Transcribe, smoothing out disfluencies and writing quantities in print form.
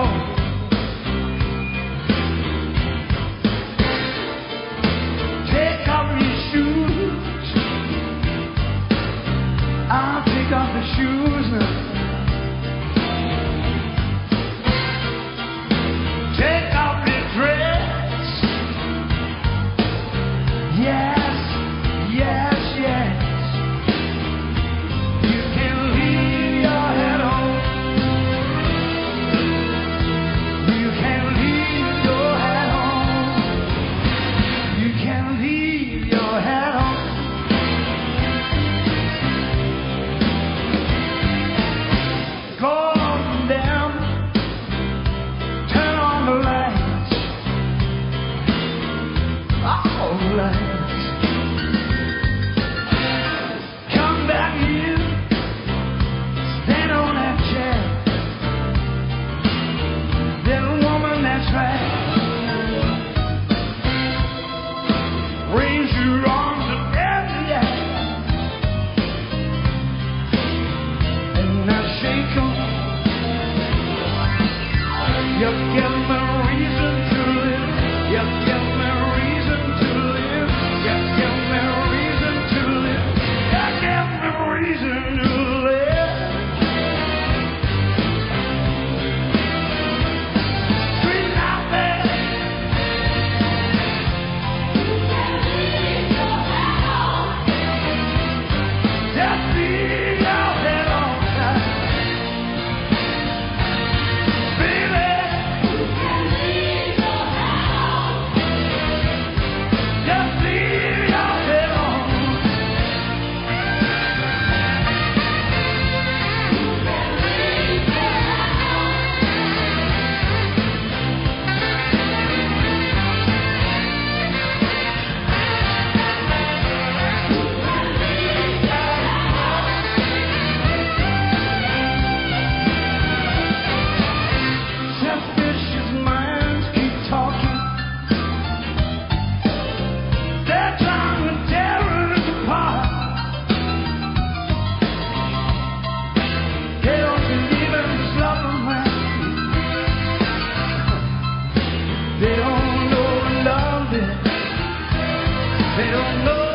Take off your shoes. I'll take off the shoes now. Take off your dress. Yes, yes, yes. You can leave your head on. You can leave your head on. You can leave your head on. Go on down. Turn on the lights. All the lights. Come back here. Stand on that chair. Little woman, that's right. Raise your arms up in the air. And now shake 'em. You give me reason to live. You give me reason to live. You give me reason to live. You give me reason to live. Sweet out there. Just leave your head on time. Baby. Just leave your head on. Suspicious minds keep talking. They're trying to tear us apart. They don't believe in love around. They don't know what love is. They don't know